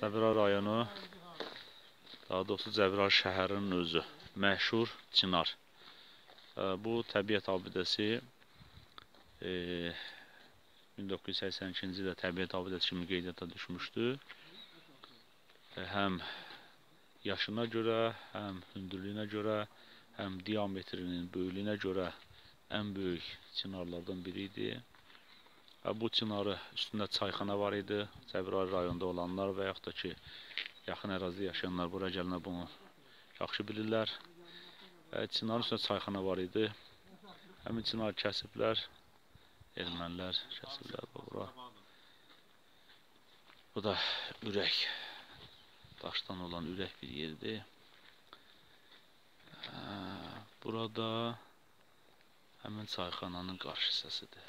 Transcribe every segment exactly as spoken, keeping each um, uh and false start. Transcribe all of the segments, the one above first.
Cəbrayıl rayonu, daha doğrusu Cəbrayıl şəhərinin özü, məşhur Çınar. Bu təbiət abidəsi e, min doqquz yüz səksən ikinci ildə təbiət abidəsi kimi qeydiyyata düşmüşdü. E, həm yaşına görə, həm hündürlüyünə görə, həm diametrinin böyüklüyünə görə ən böyük çınarlardan biri idi. Bu çınarı üstündə çayxana var idi. Cəbrayıl rayonunda olanlar və yaxud da ki, yaxın ərazidə yaşayanlar bura gələnə bunu yaxşı bilirlər. Çınarın üstündə çayxana var idi. Həmin çınarı kəsiblər. Ermənilər kəsiblər bura. Bu da ürək. Daşdan olan ürək bir yerdir. Burada həmin çayxananın qarşı hissəsidir.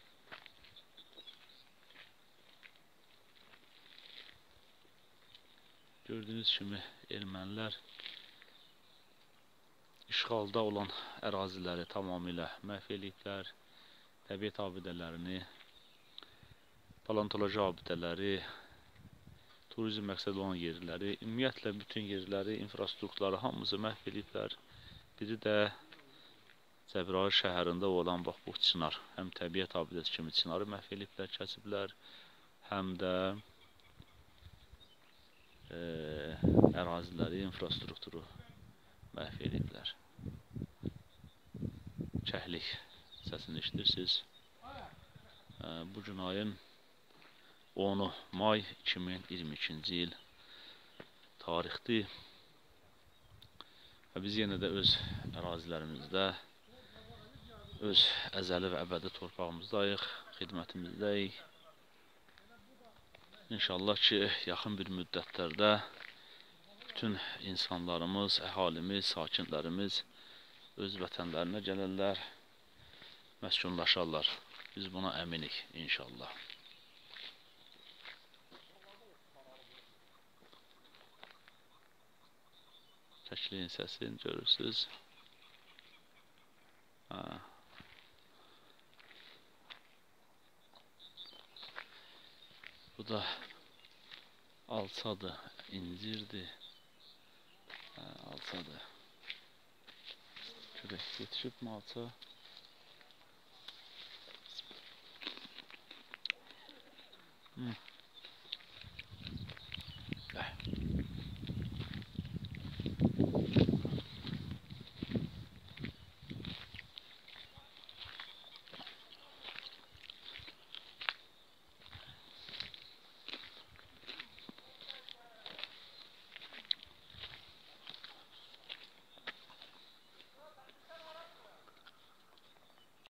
Gördüyünüz kimi ermənilər işğalda olan əraziləri tamamilə məhv ediblər. Təbiət abidələrini, paleontoloji abidələri, turizm məqsədi olan yerləri, ümumiyyətlə bütün yerləri, infrastrukturları hamısı məhv ediblər. Biri də Cəbrayıl şəhərində olan bax bu çınar. Həm təbiət abidəsi kimi çınarı məhv ediblər, kəsiblər, həm də e, əraziləri, infrastrukturu məhv ediblər. Kəhlik səsini eşidirsiniz. E, bugün ayın onu may iki min iyirmi ikinci il tarixdir. Və biz yenə də öz ərazilərimizdə, öz əzəli və əbədi torpağımızdayıq, xidmətimizdəyik. İnşallah ki, yaxın bir müddətlərdə bütün insanlarımız, əhalimiz, sakinlərimiz öz vətənlərinə gələrlər, məskunlaşarlar. Biz buna əminik inşallah. Təkliyin səsini görürsünüz. Ha. Bu da alçadır, incirdir. Ha, alçadır. Görək, yetişib mi alça?